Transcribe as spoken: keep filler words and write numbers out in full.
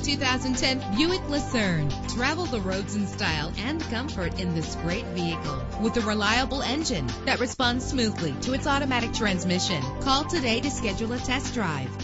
two thousand ten Buick Lucerne. Travel the roads in style and comfort in this great vehicle with a reliable engine that responds smoothly to its automatic transmission. Call today to schedule a test drive.